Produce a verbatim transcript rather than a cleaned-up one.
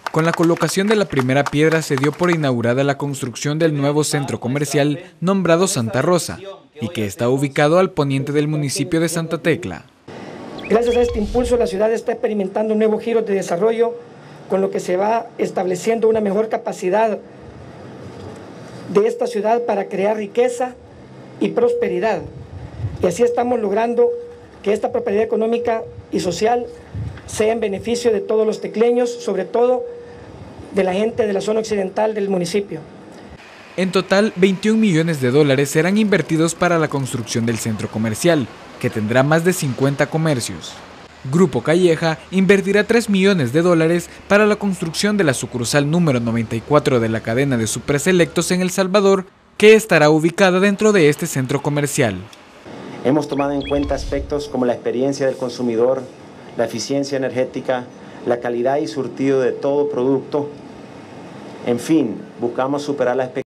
Con la colocación de la primera piedra se dio por inaugurada la construcción del nuevo centro comercial nombrado Santa Rosa y que está ubicado al poniente del municipio de Santa Tecla. Gracias a este impulso la ciudad está experimentando nuevos giros de desarrollo, con lo que se va estableciendo una mejor capacidad de esta ciudad para crear riqueza y prosperidad. Y así estamos logrando que esta prosperidad económica y social sea en beneficio de todos los tecleños, sobre todo de la gente de la zona occidental del municipio. En total, veintiún millones de dólares serán invertidos para la construcción del centro comercial, que tendrá más de cincuenta comercios. Grupo Calleja invertirá tres millones de dólares para la construcción de la sucursal número noventa y cuatro de la cadena de Superselectos en El Salvador, que estará ubicada dentro de este centro comercial. Hemos tomado en cuenta aspectos como la experiencia del consumidor, la eficiencia energética, la calidad y surtido de todo producto. En fin, buscamos superar la expectativa.